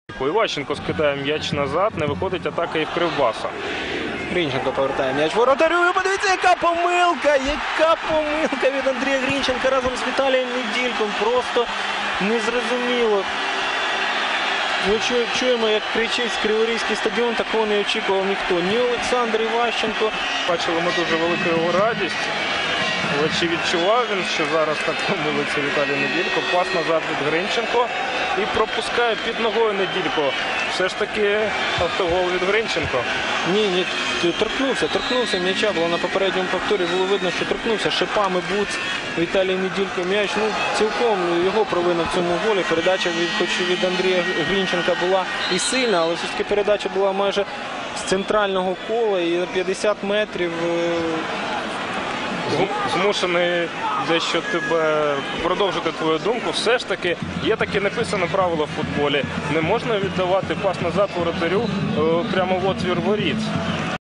Іващенко скидає м'яч назад, не виходить атака і в Кривбаса. Грінченко повертає м'яч воротарю. Подивіться, яка помилка! Яка помилка від Андрія Грінченка разом з Віталієм Недільком. Просто незрозуміло. Ми чуємо, як кричить Криворізький стадіон, такого не очікував ніхто. Ні Олександр Іващенко. Бачили ми дуже велику його радість. Але чи відчував він, що зараз так помилиться Віталій Неділько? Пас назад від Гринченко і пропускає під ногою Неділько. Все ж таки автогол від Гринченко. Ні, торкнувся м'яча, було на попередньому повторі, було видно, що торкнувся шипами буц Віталій Неділько. М'яч, цілком його провина в цьому голі. Передача хоч від Андрія Грінченка була і сильна, але все ж таки передача була майже з центрального кола і на 50 метрів. Змушений дещо тебе продовжити твою думку. Все ж таки є таке написане правило в футболі. Не можна віддавати пас назад воротарю прямо в отвір воріт.